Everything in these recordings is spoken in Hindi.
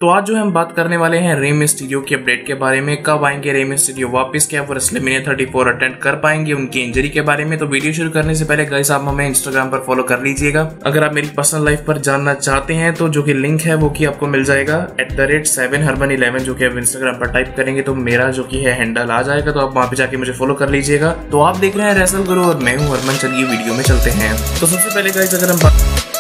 तो आज जो है हम बात करने वाले हैं रे मिस्टीरियो की अपडेट के बारे में, कब आएंगे रे मिस्टीरियो वापस, क्या वो रेसलमेनिया 34 अटेंड कर पाएंगे, उनकी इंजरी के बारे में। तो वीडियो शुरू करने से पहले गाइस आप हमें इंस्टाग्राम पर फॉलो कर लीजिएगा। अगर आप मेरी पर्सनल लाइफ पर जानना चाहते हैं तो जो कि लिंक है वो की आपको मिल जाएगा @7harbon11, जो कि आप इंस्टाग्राम पर टाइप करेंगे तो मेरा जो की है हैंडल आ जाएगा, तो आप वहाँ पे जाके मुझे फॉलो कर लीजिएगा। तो आप देख रहे हैं रेसल गुरु और मैं हूँ हरमन। चलिए वीडियो में चलते हैं। तो सबसे पहले गाइस अगर हम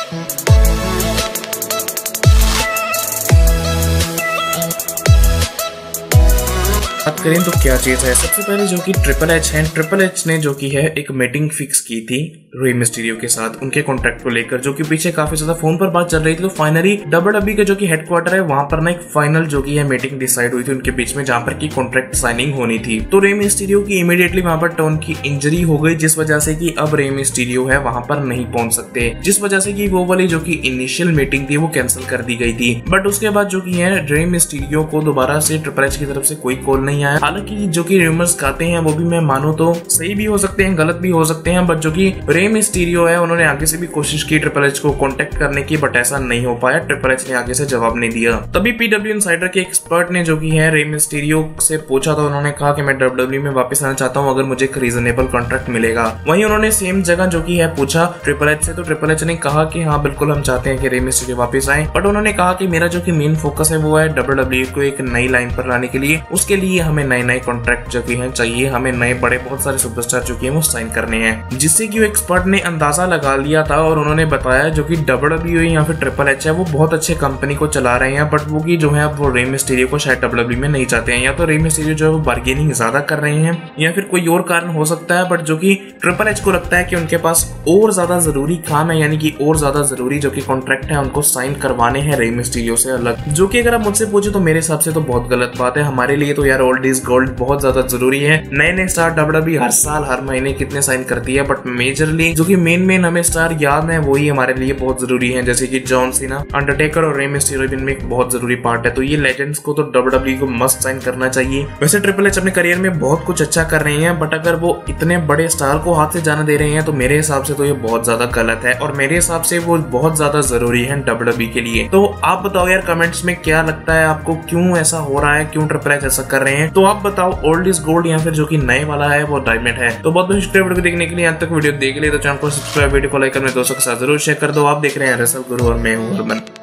बात करें तो क्या चीज है, सबसे पहले जो कि ट्रिपल एच है, ट्रिपल एच ने जो कि है एक मीटिंग फिक्स की थी रे मिस्टीरियो के साथ उनके कॉन्ट्रैक्ट को लेकर, जो कि पीछे काफी ज्यादा फोन पर बात चल रही थी। तो फाइनली WWE का जो कि हेडक्वार्टर है वहां पर ना एक फाइनल जो कि है मीटिंग डिसाइड हुई थी उनके बीच में, जहां पर की कॉन्ट्रैक्ट साइनिंग होनी थी। तो रे मिस्टीरियो की इमीडिएटली वहां पर टोन की इंजरी हो गई, जिस वजह से कि अब रे मिस्टीरियो है वहां पर नहीं पहुंच सकते, जिस वजह से कि वो वाली जो कि इनिशियल मीटिंग थी वो कैंसिल कर दी गई थी। बट उसके बाद जो कि है रे मिस्टीरियो को दोबारा से ट्रिपल एच की तरफ से कोई कॉल नहीं आया। हालांकि जो कि रूमर्स कहते हैं वो भी मैं मानूं तो सही भी हो सकते हैं, गलत भी हो सकते हैं, बट जो कि रे मिस्टीरियो है उन्होंने आगे से भी कोशिश की ट्रिपल एच को कांटेक्ट करने की, बट ऐसा नहीं हो पाया। ट्रिपल एच ने आगे से जवाब नहीं दिया। तभी पीडब्ल्यू इनसाइडर के एक्सपर्ट ने जो कि है रे मिस्टीरियो से पूछा, तो उन्होंने कहा कि मैं WWE में वापस आना चाहता हूं अगर मुझे एक रीजनेबल कॉन्ट्रैक्ट मिलेगा। वहीं उन्होंने सेम जगह जो कि है पूछा ट्रिपल एच से, तो ट्रिपल एच ने कहा कि हाँ बिल्कुल हम चाहते हैं कि रे मिस्टीरियो वापस आए, बट उन्होंने कहा कि मेरा जो कि मेन फोकस है वो है WWE को एक नई लाइन पर लाने के लिए, उसके लिए हमें नए कॉन्ट्रैक्ट जो कि है चाहिए, हमें नए बड़े बहुत सारे सुपरस्टार जो कि है वो साइन करने हैं, जिससे कि वो एक्सपर्ट ने अंदाजा लगा लिया था। और उन्होंने बताया जो कि WWE या फिर ट्रिपल एच है वो बहुत अच्छे कंपनी को चला रहे हैं, बट वो की जो है वो रे मिस्टीरियो को शायद WWE में नहीं चाहते हैं, या तो रे मिस्टीरियो जो है वो बार्गेनिंग ज्यादा कर रहे हैं या फिर कोई और कारण हो सकता है। बट जो कि ट्रिपल एच को लगता है कि उनके पास और ज्यादा जरूरी काम है, यानी कि और ज्यादा जरूरी जो कि कॉन्ट्रैक्ट है उनको साइन करवाने हैं रे मिस्टीरियो से अलग, जो कि अगर आप मुझसे पूछे तो मेरे हिसाब से तो बहुत गलत बात है। हमारे लिए तो यार ओल्ड इज गोल्ड बहुत ज्यादा जरूरी है। नए स्टार WWE हर साल हर महीने कितने साइन करती है, बट मेजरली जो कि मेन हमें स्टार याद है वही हमारे लिए बहुत जरूरी है, जैसे कि जॉन सीना, अंडरटेकर और रे मिस्टीरियो इनमें एक बहुत जरूरी पार्ट है। तो ये लेजेंड्स को तो WWE को मस्ट साइन करना चाहिए। वैसे ट्रिपल एच अपने करियर में बहुत कुछ अच्छा कर रहे हैं, बट अगर वो इतने बड़े स्टार को हाथ से जाने दे रहे हैं तो मेरे हिसाब से तो ये बहुत ज्यादा गलत है, और मेरे हिसाब से वो बहुत ज्यादा जरूरी है WWE के लिए। तो आप बताओ यार कमेंट्स में क्या लगता है आपको, क्यों ऐसा हो रहा है, क्यों ट्रिपल एच ऐसा कर रहे हैं। तो आप बताओ ओल्ड इज गोल्ड या फिर जो कि नए वाला है वो डायमंड है। तो बहुत शुक्रिया वीडियो को देखने के लिए, अंत तक वीडियो देख लिए तो चैनल को सब्सक्राइब, वीडियो को लाइक करने दोस्तों के साथ जरूर शेयर कर दो। आप देख रहे हैं रेसल गुरु और मैं हूं हरमन।